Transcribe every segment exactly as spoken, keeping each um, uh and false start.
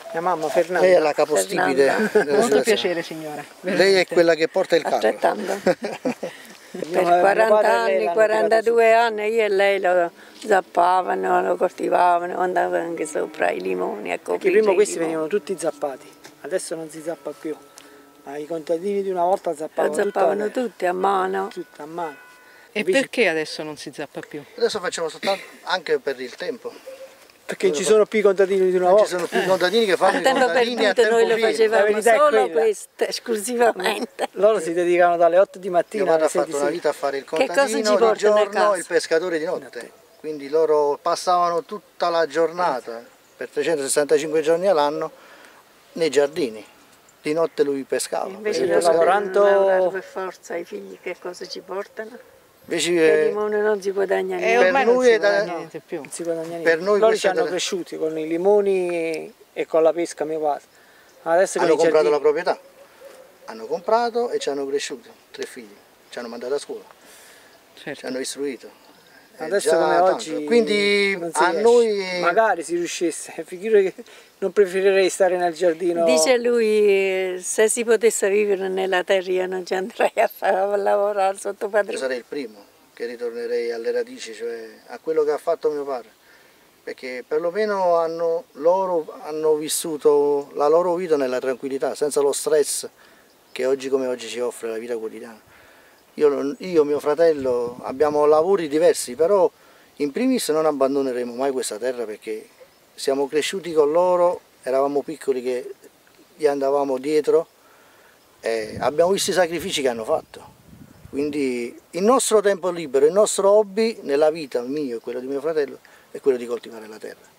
Mia mamma Fernanda. Lei è la capostipite. Molto piacere signora. Veramente. Lei è quella che porta il carro. Altrettanto. Per quaranta anni, quarantadue anni io e lei lo zappavano, lo coltivavano, andavano anche sopra i limoni. Ecco, perché prima questi venivano tutti zappati, adesso non si zappa più. Ma i contadini di una volta zappavano, lo zappavano tutti a mano. Tutto a mano. E invece... perché adesso non si zappa più? Adesso facciamo soltanto anche per il tempo. Perché non ci sono più i contadini di una non volta. ci sono più i contadini che fanno a tempo i contadini perduto, a tempo noi lo pieno. facevamo solo questo, esclusivamente. Loro si dedicavano dalle otto di mattina Mio padre alle sei ha fatto una vita a fare il contadino di giorno e il pescatore di notte. Quindi loro passavano tutta la giornata, per trecentosessantacinque giorni all'anno, nei giardini. Di notte lui pescava. Invece lo lavorando per forza, i figli che cosa ci portano? Invece, che il limone non si guadagna niente. Eh, ormai per non lui si è da... guadagna niente più. Non si guadagna niente. Per noi loro ci hanno delle... cresciuti con i limoni e con la pesca mio padre. Adesso hanno comprato giardini... la proprietà, hanno comprato e ci hanno cresciuto, tre figli, ci hanno mandato a scuola, certo. Ci hanno istruito. Adesso come tanto. oggi quindi a riesce. Noi magari si riuscisse, figura che non preferirei stare nel giardino. Dice lui, se si potesse vivere nella terra io non ci andrei a, fare, a lavorare sotto padrone. Io sarei il primo che ritornerei alle radici, cioè a quello che ha fatto mio padre, perché perlomeno hanno, loro hanno vissuto la loro vita nella tranquillità, senza lo stress che oggi come oggi ci offre la vita quotidiana. Io e mio fratello abbiamo lavori diversi, però in primis non abbandoneremo mai questa terra perché siamo cresciuti con loro, eravamo piccoli che gli andavamo dietro e abbiamo visto i sacrifici che hanno fatto. Quindi il nostro tempo libero, il nostro hobby nella vita, il mio e quello di mio fratello, è quello di coltivare la terra.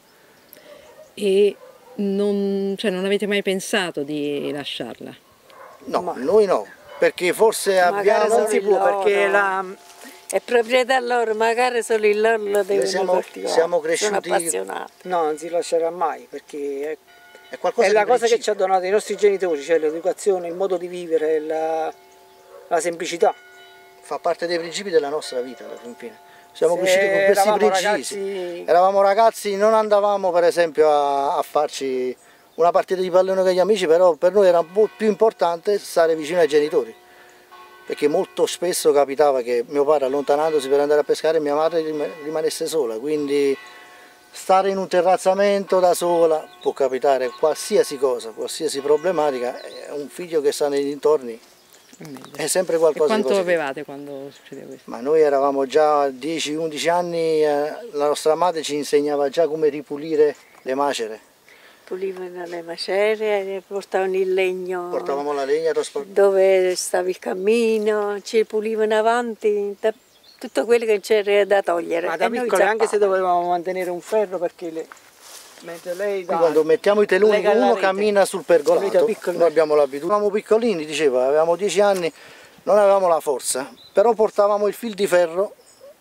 E non, cioè, non avete mai pensato di lasciarla? No, ma noi no. Perché forse abbiamo... non si può, perché la... è proprietà loro, magari solo il loro lo devono siamo, coltivare. Siamo cresciuti... Sono appassionati. No, non si lascerà mai, perché è, è, qualcosa è la cosa principio. che ci ha donato i nostri genitori, cioè l'educazione, il modo di vivere, la, la semplicità. Fa parte dei principi della nostra vita alla fine. Siamo Se cresciuti con questi principi. Ragazzi... Eravamo ragazzi, non andavamo per esempio a, a farci una partita di pallone con gli amici, però per noi era più importante stare vicino ai genitori, perché molto spesso capitava che mio padre allontanandosi per andare a pescare e mia madre rimanesse sola, quindi stare in un terrazzamento da sola può capitare qualsiasi cosa, qualsiasi problematica, un figlio che sta nei dintorni è sempre qualcosa di positivo. E quanto avevate quando succedeva questo? Ma noi eravamo già a dieci undici anni, eh, la nostra madre ci insegnava già come ripulire le macere. Pulivano le macerie, portavano il legno, portavamo la legna dove stava il cammino, ci pulivano avanti, tutto quello che c'era da togliere. Ma da piccole, anche se dovevamo mantenere un ferro perché le... mentre lei da... quando mettiamo i teloni uno cammina sul pergolato, noi abbiamo l'abitudine, eravamo piccolini, diceva, avevamo dieci anni, non avevamo la forza, però portavamo il fil di ferro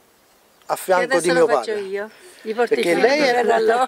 a fianco di mio padre. Io. Gli porto perché il lei era, allora.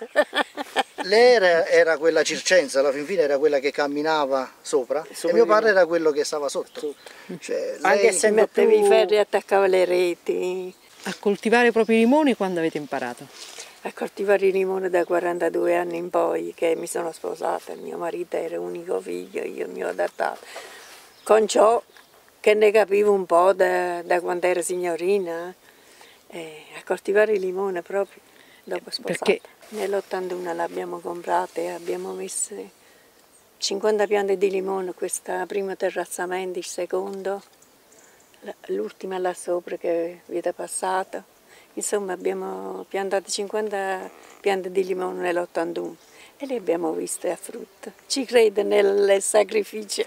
lei era, era quella circenza, alla fin fine era quella che camminava sopra e mio padre era quello che stava sotto. sotto. Cioè, anche lei... se mettevi più... i ferri e attaccava le reti. A coltivare proprio i limoni quando avete imparato? A coltivare i limoni da quarantadue anni in poi, che mi sono sposata, il mio marito era unico figlio, io mi ho adattato. Con ciò che ne capivo un po' da, da quando ero signorina, eh, a coltivare i limoni proprio. Dopo sposata. Nell'ottantuno l'abbiamo comprata e abbiamo messo cinquanta piante di limone, questo primo terrazzamento, il secondo, l'ultima là sopra che viene passata. Insomma abbiamo piantato cinquanta piante di limone nell'ottantuno e le abbiamo viste a frutto. Ci credo nel sacrificio.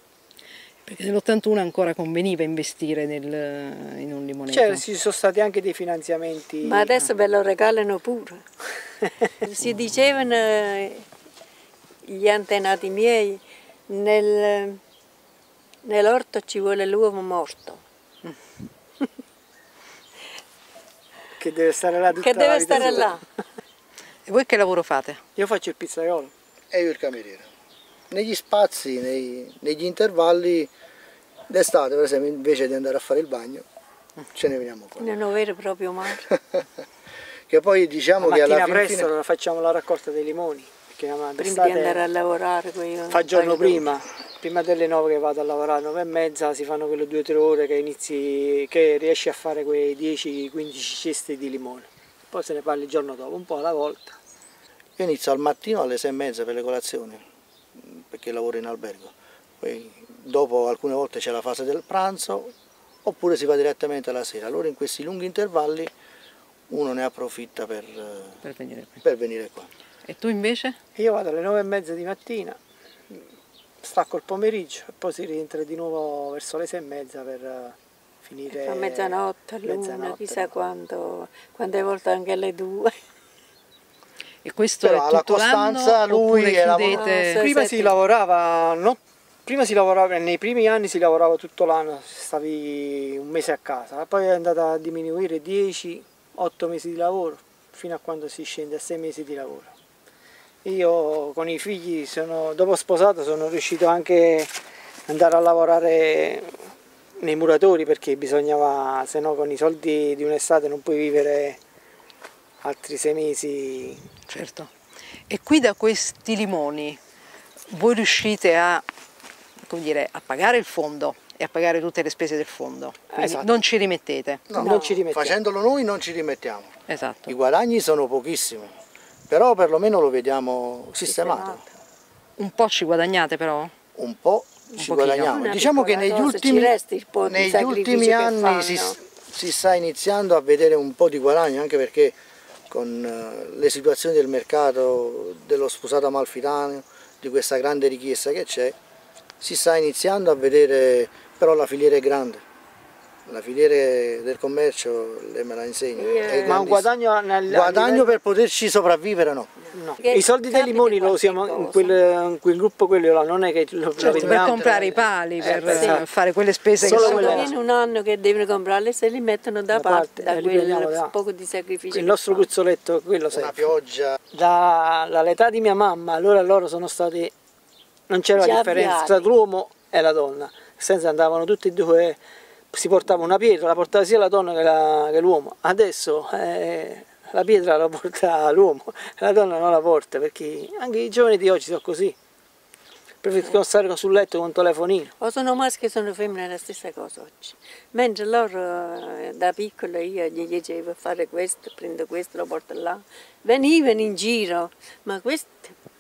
Perché nell'ottantuno ancora conveniva investire nel, in un limoneto. Cioè, ci sono stati anche dei finanziamenti. Ma adesso ve lo regalano pure. Si dicevano gli antenati miei, nel, nell'orto ci vuole l'uomo morto. Che deve stare là tutta Che deve la vita stare sua. là. E voi che lavoro fate? Io faccio il pizzaiolo. E io il cameriere. Negli spazi, nei, negli intervalli d'estate, per esempio, invece di andare a fare il bagno, ce ne veniamo qua. Non ho vero proprio male. Che poi diciamo la che alla mattina fine presto fine... facciamo la raccolta dei limoni. perché Prima di d'estate andare a lavorare poi io fa giorno paio d'ore. prima, prima delle nove che vado a lavorare, nove e mezza si fanno quelle due o tre ore che inizi, che riesci a fare quei dieci quindici cesti di limone, poi se ne parli il giorno dopo, un po' alla volta. Io inizio al mattino alle sei e mezza per le colazioni, perché lavoro in albergo, poi dopo alcune volte c'è la fase del pranzo, oppure si va direttamente alla sera. Allora in questi lunghi intervalli uno ne approfitta per, Per venire qui. per venire qua. E tu invece? Io vado alle nove e mezza di mattina, stacco il pomeriggio e poi si rientra di nuovo verso le sei e mezza per eh, finire. Fa mezzanotte, l'una, mezzanotte, chissà no? quanto, quante volte anche alle due. E questo Però è alla tutto costanza l'anno lui oppure era- chiudete? No, Prima sette. si lavorava, no, prima si lavorava, nei primi anni si lavorava tutto l'anno, stavi un mese a casa, poi è andata a diminuire dieci otto mesi di lavoro, fino a quando si scende a sei mesi di lavoro. Io con i figli, sono, dopo sposato, sono riuscito anche ad andare a lavorare nei muratori perché bisognava, se no con i soldi di un'estate non puoi vivere altri sei mesi. Certo. E qui da questi limoni voi riuscite a, come dire, a pagare il fondo e a pagare tutte le spese del fondo? Quindi Esatto. non ci rimettete? No, Non ci rimettiamo. facendolo noi non ci rimettiamo. Esatto. I guadagni sono pochissimi, però perlomeno lo vediamo sistemato. Un po' ci guadagnate però? Un po' ci pochino. guadagniamo. Una Diciamo che piccola negli cosa, ultimi, ci resta il po' di negli sacrificio ultimi che anni si, fanno. si sta iniziando a vedere un po' di guadagno, anche perché con eh, le situazioni del mercato, dello sposato amalfitano, di questa grande richiesta che c'è, si sta iniziando a vedere, però la filiera è grande. La filiera del commercio, lei me la insegna. Yeah. è Ma un grandissima. guadagno, nel, a Guadagno livello- per poterci sopravvivere no. no. Che I soldi dei capita limoni lo qualche usiamo in cosa. quel, in quel gruppo quello là, non è che lo, lo Certo, per vendiamo. comprare i pali, per sì. eh, fare quelle spese Solo che Quando sono... quelle- viene un anno che devono comprarli, se li mettono da, Da parte, parte, da e li prendiamo quel da- poco di sacrificio Il che nostro fanno. gruzzoletto, quello Una serve. pioggia. Da- Dall'età di mia mamma, allora loro sono stati, non c'era Già differenza avviati. tra l'uomo e la donna, nel senso andavano tutti e due, si portava una pietra, la portava sia la donna che la- che l'uomo. Adesso eh, la pietra la porta l'uomo, la donna non la porta, perché anche i giovani di oggi sono così. Preferiscono stare sul letto con un telefonino. O sono maschi o sono femmine, è la stessa cosa oggi. Mentre loro, eh, da piccola io gli dicevo fare questo, prendo questo, lo porto là. Venivano in giro, ma questo